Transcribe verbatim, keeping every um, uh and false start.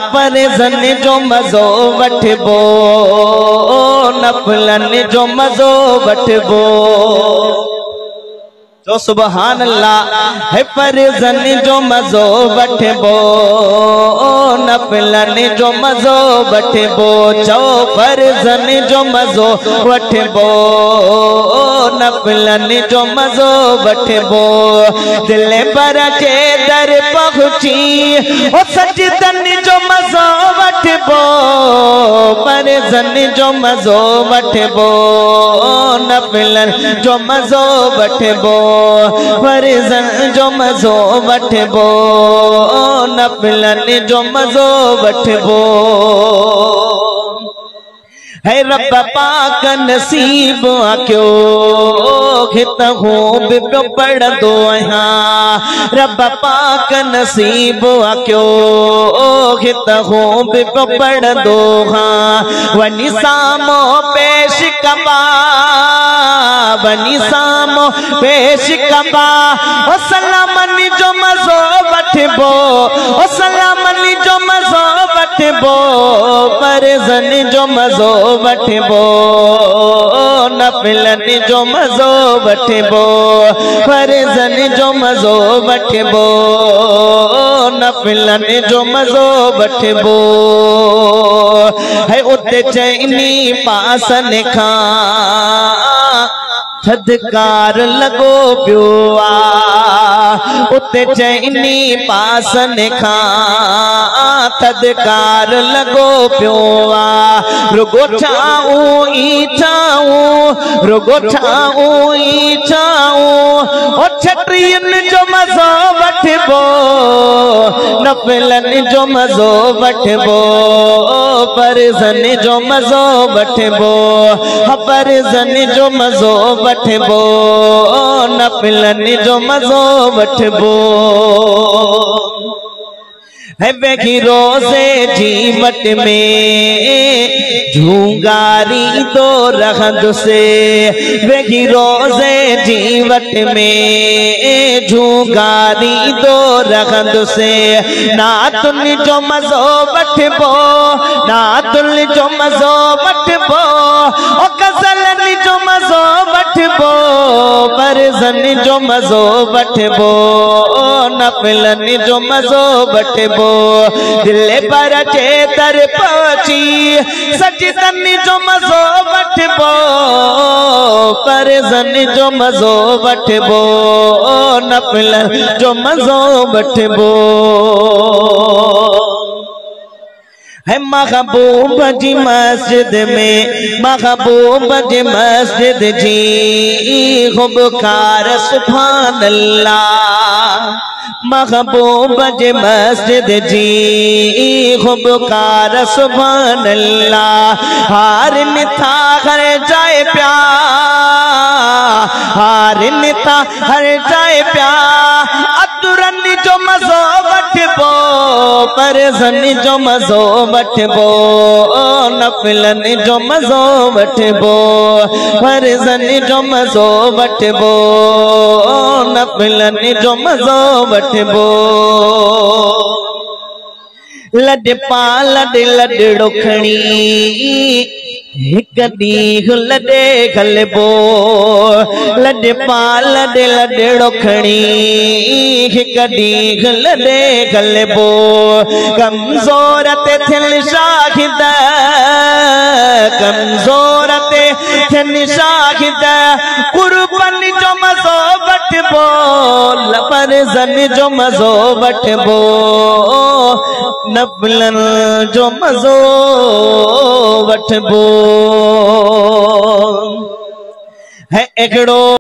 फर्ज़न जो मज़ो वठबो नफ़िलन जो मज़ो वठबो। जो सुभान अल्लाह है फर्ज़न जो मज़ो वठबो नफ़िलन जो मज़ो वठबो। चो फर्ज़न जो मज़ो वठबो नफ़िलन जो मज़ो वठबो। दिल बर के दर पहुंची ओ सजदन जो मज़ो वठबो फर्ज़न जो मज़ो वठबो नफ़िलन जो मज़ो वठबो। फर्ज़न जो मज़ो वठबो नफ़िलन जो मज़ो वठबो। है रब पाक नसीब आक्यो हित हूँ भी पियो पढ़ंदो आहियां। रब पाक नसीब आक्यो हित हूँ भी पियो पढ़ंदो हाँ। वनी सामो पेश कबा वनी सामो पेश कबा ओ सलामनी जो मज़ो वठबो ओ सलामनी जो मज़ो वठबो। फर्ज़न जो मज़ो वठबो नफ़िलन जो मज़ो वठबो। फर्ज़न जो मज़ो वठबो नफ़िलन जो मज़ो वठबो। है उते चइनी पासन खां थदकार लगो पियो आ। उते चइनी पासन खां थदकार लगो पियो आ। रुगो छाऊं ई छाऊं रुगो छाऊं ई छाऊं ओ छटरियन जो मज़ो वठबो नफ़िलन जो मज़ो वठबो। फर्ज़न जो मज़ो वठबो फर्ज़न जो मज़ो वठबो नफ़िलन जो मज़ो वठबो। है वेगी रोज़े जीवट में झूंगारी तो रहंदुसे। वेगी रोज़े जीवट में झूंगारी तो रहंदुसे। ना तुल जो मज़ो वठबो ना तुल जो मज़ो वठबो ओ गज़लन जो मज़ो वठबो। फर्ज़न जो मज़ो वठबो नफ़िलन जो मज़ो वठबो। दिल पर के दर पहुंची सजदन जो मज़ो वठबो फर्ज़न जो मज़ो वठबो नफ़िलन जो मज़ो वठबो। है महबूब जी मस्जिद में महबूब जी मस्जिद जी खुबकार सुभान अल्लाह। महबूब जी मस्जिद जी खुबकार सुभान अल्लाह। हार निथा हर जाए प्या हार निथा हर जाए प्या। अतुरन जो मज़ो वठबो फर्ज़न जो मज़ो वठबो नफ़िलन जो मज़ो वठबो। फर्ज़न जो मज़ो वठबो नफ़िलन जो मज़ो वठबो। लॾ पा लॾ लॾड़ो खणी हिक ॾींहुं लॾे गलबो। लॾ पा लॾ लॾड़ो खणी हिक ॾींहुं लॾे गलबो। कमज़ोर ते थियनि शाहिद कमज़ोर ते थियनि शाहिद। कुर्बन जो मज़ो वठबो फर्ज़न जो मज़ो वठबो नफ़िलन जो मज़ो वठबो। है एकड़ो